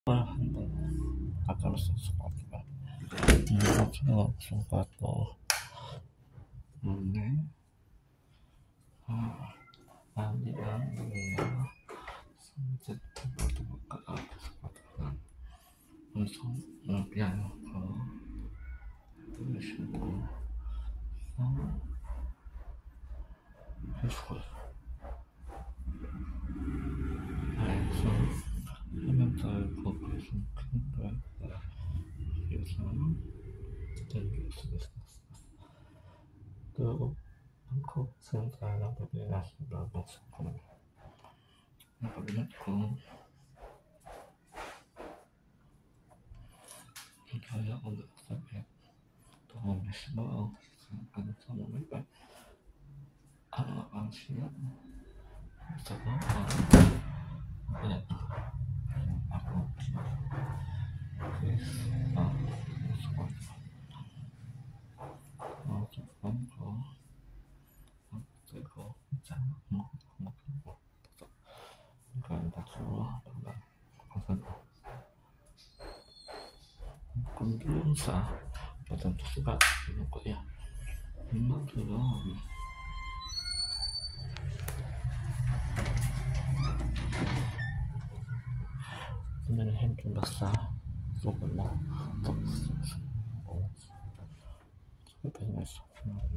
한번 가까울 수 있을 것 같아요. 생각도 네. 아니야, 이제 뭐도 못 가가 그래서 그냥 그러시고 해주고요. 그래서 화면 달고 그래서 큰 거야. 그래서 땡길 수 있었어. 그리고 한국 생산하는 법이 나서다 못했고 법이 났고 저희가 오늘 학생에 도움이 심어 생각하는 상황을 하나 방식은 저거 그냥 하고 그래서 수고하죠. 조금 더 그리고 짠 먹고 그러니까 주로 우선 공기용사 어떤 투수가 있는 거야. 인마들은 오늘은 햄좀 봤어. 조금 뭐 배웠어.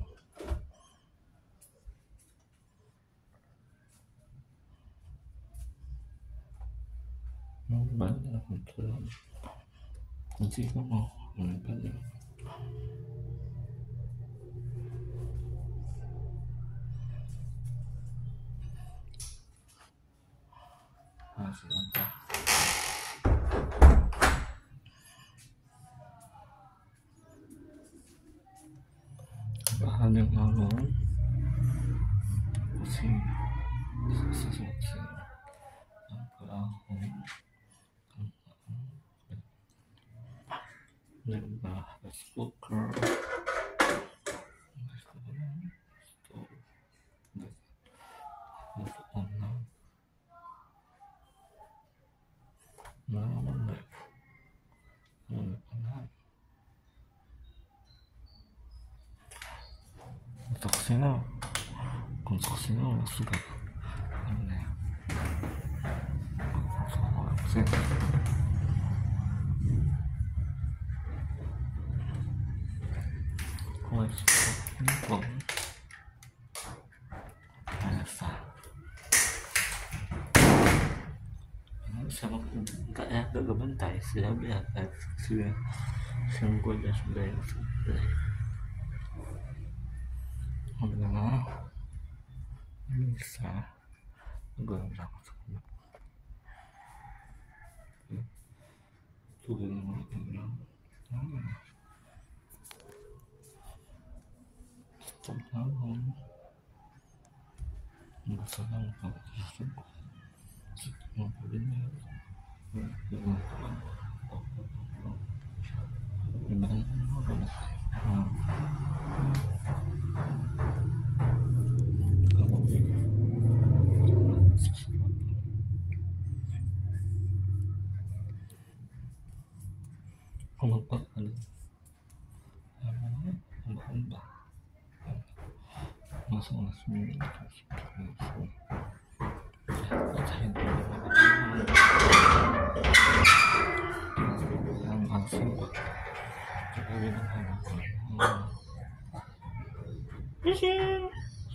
많이 들어. 이거 뭐 빨리. 시간다. 하는 거는 고생 스스로 그러고 내가 스포커 또 없나 나만 덕생아 그럼 덕생아 수가 없네. 덕생 고맙습니다. 알았어. Sama các app đã có bán tải sẽ bị xưa xem qua ra đây hôm nay nó xả gần rằng tôi nó trong tháng không mà sao không một đến không có không bạc nó xong là suy 안 쓴 거. 여기는 하는 거. 미신,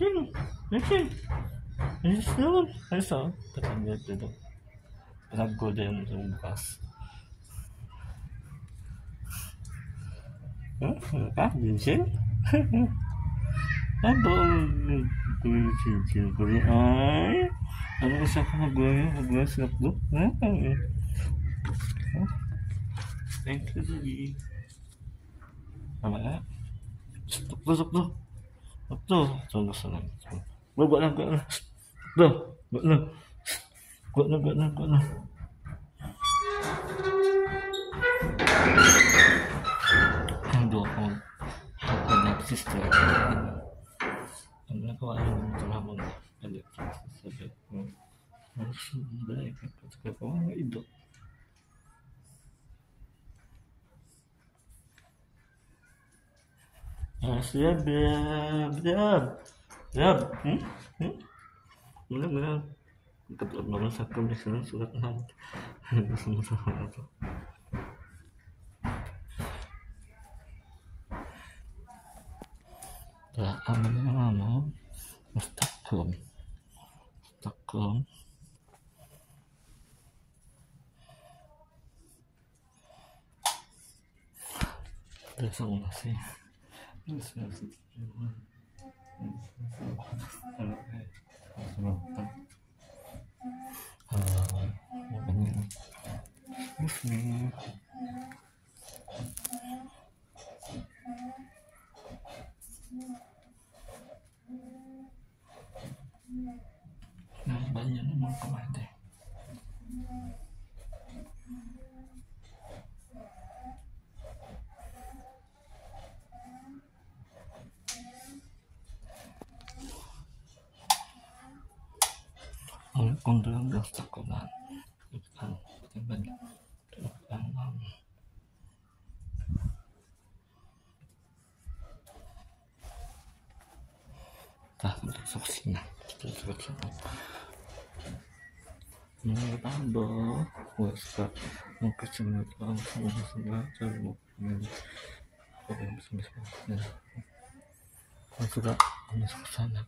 했어. 그다음에 때도 그다음 좀 봤어. 미신? Apa gue ay ano sa gue siap gue thank you lagi apa tuh tunggu senang buat lah aduh ada sister karena kau ada telah ada sampai harus baik ketika kau itu Siap, siap, siap, siap. Benar-benar kebetulan banget aku di sini sudah kenal. Ya, amalnya lama, Stockholm. Biasa nggak sih? Banyak memang kemana? Oleh kondoran dan sekolah, bukan banyak. Tak saksinya, menurut Anda, suka mau kesini langsung sengaja mau yang bisa suka masuk ke sana.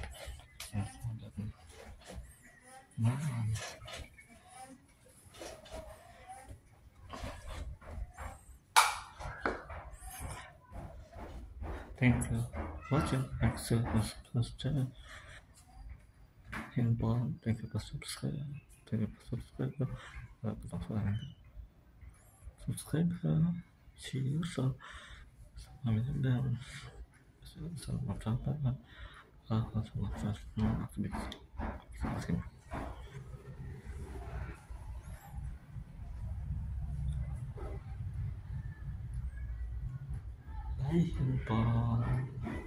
Thank you for watching. Handphone, thank you for subscribe. Subscribe. See you soon. Bye, handphone.